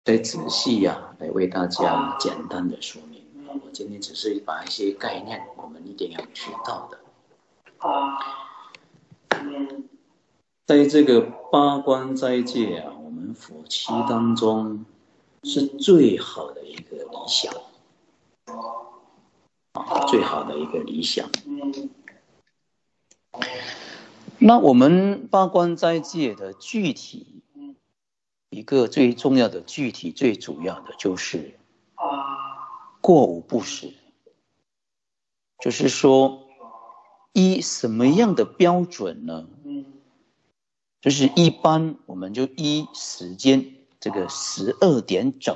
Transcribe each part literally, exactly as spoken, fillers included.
再仔细呀、啊、来为大家简单的说明。我今天只是把一些概念我们一定要知道的。在这个八关斋戒啊，我们佛七当中是最好的一个理想啊，最好的一个理想。那我们八关斋戒的具体一个最重要的具体最主要的就是过午不食，就是说依什么样的标准呢？就是一般我们就依时间，这个十二点整，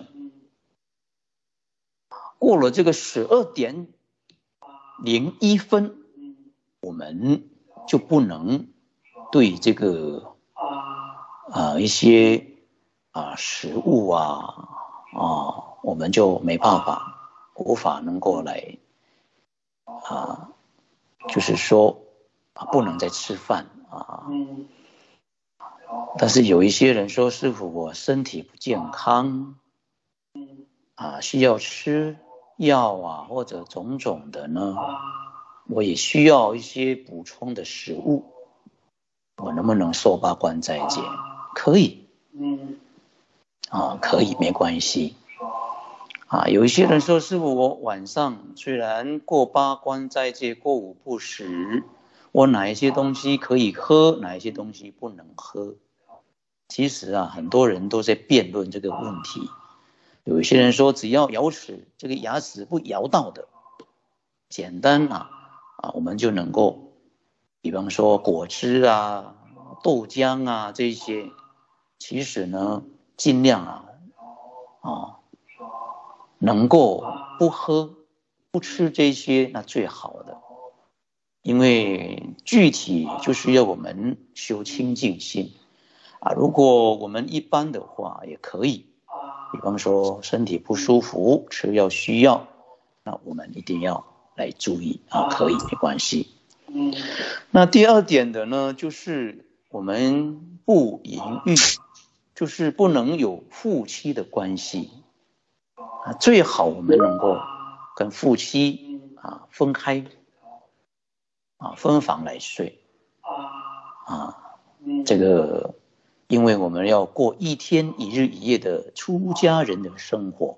过了这个十二点零一分，我们就不能对这个啊一些啊食物啊啊，我们就没办法，无法能够来啊，就是说啊不能再吃饭啊。但是有一些人说，师父，我身体不健康啊，需要吃药啊，或者种种的呢，我也需要一些补充的食物，我能不能受八关斋戒？可以，啊，可以，没关系。啊，有一些人说，师父，我晚上虽然过八关斋戒，过午不食，我哪一些东西可以喝，哪一些东西不能喝？其实啊，很多人都在辩论这个问题。有一些人说，只要牙齿这个牙齿不咬到的，简单啊啊，我们就能够，比方说果汁啊、豆浆啊这些，其实呢，尽量啊啊，能够不喝不吃这些，那最好的。因为具体就是要我们修清净心啊。如果我们一般的话也可以，比方说身体不舒服吃药需要，那我们一定要来注意啊，可以没关系。那第二点的呢，就是我们不淫欲，就是不能有夫妻的关系啊，最好我们能够跟夫妻啊分开啊，分房来睡啊，这个因为我们要过一天一日一夜的出家人的生活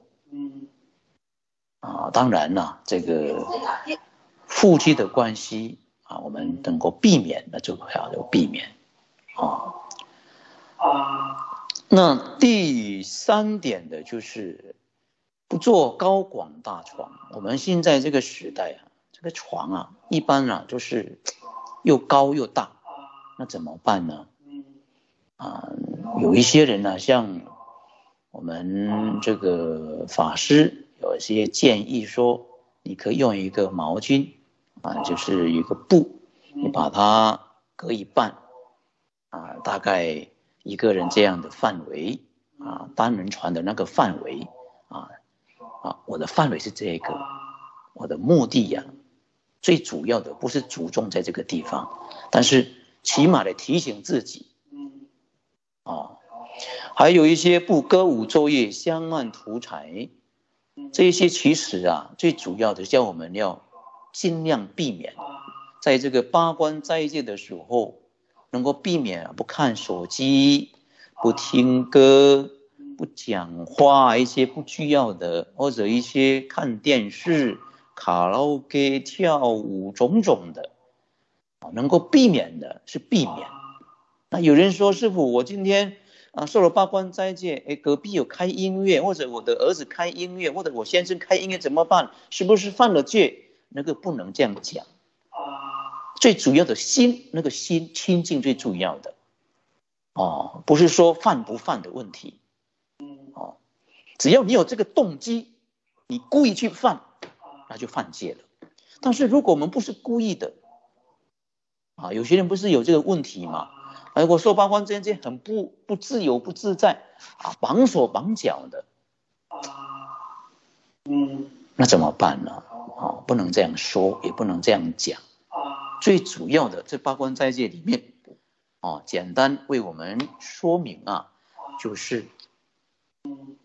啊，当然了，这个夫妻的关系啊，我们能够避免，那就要有避免啊。那第三点的就是不做高广大床。我们现在这个时代啊，这个床啊，一般啊就是又高又大，那怎么办呢？啊，有一些人呢、啊，像我们这个法师有一些建议说，你可以用一个毛巾啊，就是一个布，你把它隔一半啊，大概一个人这样的范围啊，单人床的那个范围啊啊，我的范围是这个，我的目的呀、啊，最主要的不是注重在这个地方，但是起码的提醒自己。哦，还有一些不歌舞昼夜、香漫图财，这些其实啊，最主要的叫我们要尽量避免，在这个八关斋戒的时候，能够避免不看手机、不听歌、不讲话，一些不需要的，或者一些看电视、卡拉 OK、跳舞种种的，能够避免的是避免。那有人说，师父，我今天啊受了八关斋戒，哎，隔壁有开音乐，或者我的儿子开音乐，或者我先生开音乐怎么办？是不是犯了戒？那个不能这样讲。最主要的心，那个心清净最重要的哦，不是说犯不犯的问题哦。只要你有这个动机，你故意去犯，那就犯戒了。但是如果我们不是故意的啊，有些人不是有这个问题吗？如果受八关斋戒很不不自由不自在啊，绑手绑脚的，那怎么办呢？哦，不能这样说，也不能这样讲。最主要的，这八关斋戒里面，哦，简单为我们说明啊，就是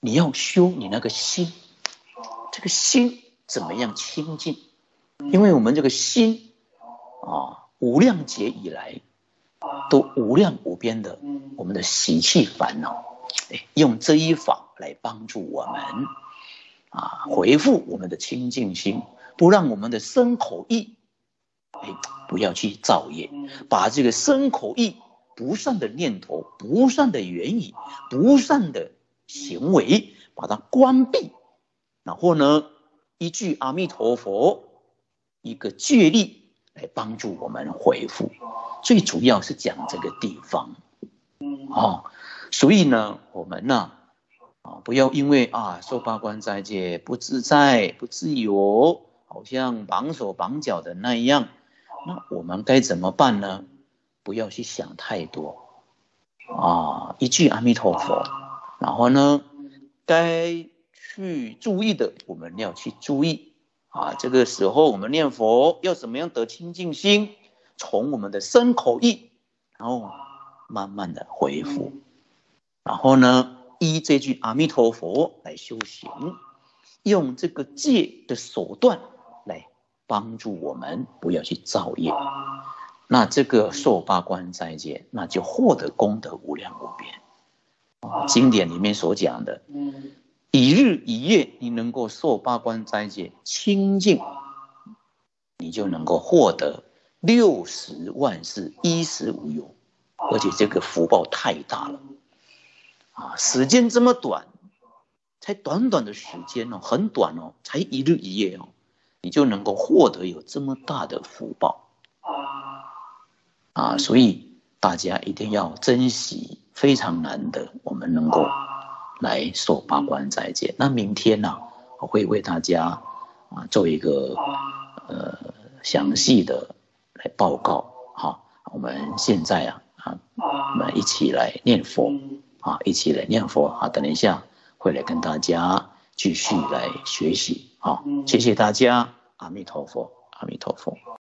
你要修你那个心，这个心怎么样清净？因为我们这个心啊，无量劫以来都无量无边的我们的习气烦恼，用这一法来帮助我们啊，恢复我们的清净心，不让我们的身口意哎，不要去造业，把这个身口意不善的念头、不善的言语、不善的行为，把它关闭。然后呢，一句阿弥陀佛，一个戒力来帮助我们恢复。最主要是讲这个地方，哦，所以呢，我们呢，啊，不要因为啊受八关斋戒不自在、不自由，好像绑手绑脚的那样。那我们该怎么办呢？不要去想太多啊，一句阿弥陀佛，然后呢，该去注意的我们要去注意啊。这个时候我们念佛要怎么样得清净心？从我们的身口意，然后慢慢的恢复，然后呢，依这句阿弥陀佛来修行，用这个戒的手段来帮助我们不要去造业，那这个受八关斋戒，那就获得功德无量无边。哦，经典里面所讲的，一日一夜你能够受八关斋戒清净，你就能够获得六十万世衣食无忧，而且这个福报太大了啊！时间这么短，才短短的时间哦，很短哦，才一日一夜哦。你就能够获得有这么大的福报啊！所以大家一定要珍惜，非常难得我们能够来受八关斋戒。那明天呢、啊，我会为大家啊做一个呃详细的来报告。好，我们现在啊啊，我们一起来念佛啊，一起来念佛啊！等一下会来跟大家继续来学习。好，谢谢大家，阿弥陀佛，阿弥陀佛。